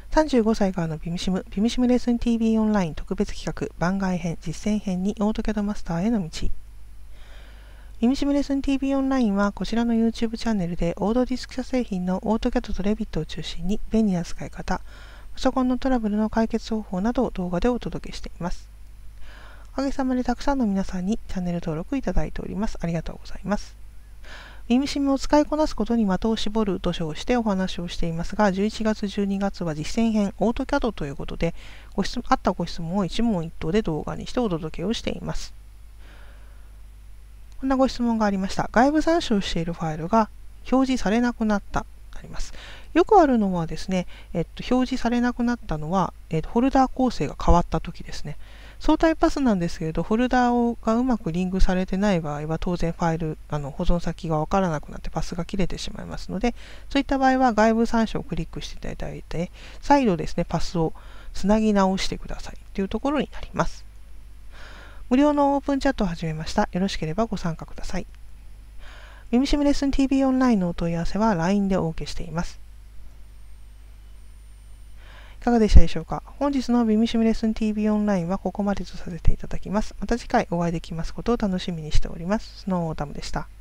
35歳からのビミシムレッスン TV オンライン特別企画番外編実践編にオートキャドマスターへの道。ビミシムレッスン TV オンラインはこちらの YouTube チャンネルでオートディスク社製品のオートキャドとレビットを中心に便利な使い方、パソコンのトラブルの解決方法などを動画でお届けしています。おかげさまでたくさんの皆さんにチャンネル登録いただいております。ありがとうございます。ビミシムを使いこなすことに的を絞ると称してお話をしていますが、11月、12月は実践編オートキャドということで、あったご質問を一問一答で動画にしてお届けをしています。こんなご質問がありました。外部参照しているファイルが表示されなくなった。あります。よくあるのはですね、表示されなくなったのは、フォルダー構成が変わったときですね。相対パスなんですけれど、フォルダがうまくリンクされてない場合は、当然ファイル、保存先がわからなくなってパスが切れてしまいますので、そういった場合は外部参照をクリックしていただいて、再度ですね、パスをつなぎ直してくださいというところになります。無料のオープンチャットを始めました。よろしければご参加ください。ビミシムレッスン TV オンラインのお問い合わせは LINE でお受けしています。いかがでしたでしょうか。本日のビミシムレッスン TV オンラインはここまでとさせていただきます。また次回お会いできますことを楽しみにしております。スノーオータムでした。